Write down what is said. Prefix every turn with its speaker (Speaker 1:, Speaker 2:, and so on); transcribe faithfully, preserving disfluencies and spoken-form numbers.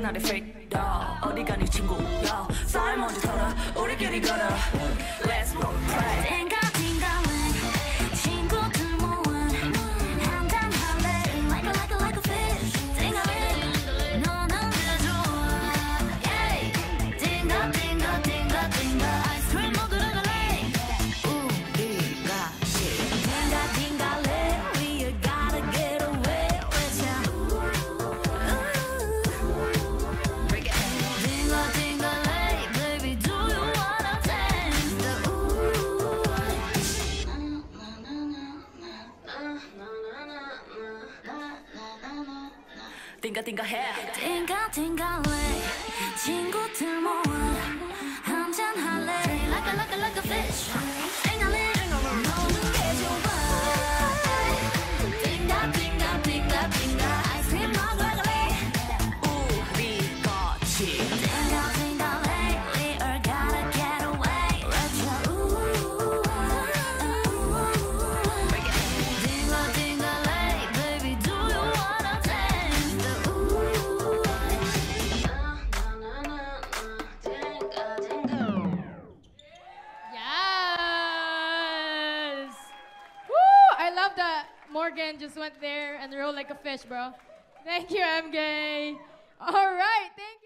Speaker 1: 날에 fake doll 어디 가니 친구야 쌀 먼저 털어 우리끼리 걸어 Let's roll play 딩가 딩가 왜 친구들 모아 한잔 할래 Like a like a like a fish 딩가 왜 너는 그 좋아 Yeah 딩가 딩가 딩가 딩가 아이스크림 먹으러 갈래 우리 같이 딩가 딩가 래 We gotta get away 띵가 띵가 해 띵가 띵가 래 친구들 모아 한잔 할래 Like a like a like a fish 띵가래 너는 게 좋아 띵가 띵가 띵가 띵가 아이스크림 먹으러 갈래 우리 같이 띵가 띵가 래 We all gotta get away Let's go 띵가 띵가 래 Baby do you wanna dance
Speaker 2: Yes! Woo! I love that Morgan just went there and rolled like a fish, bro. Thank you, M K. All right, thank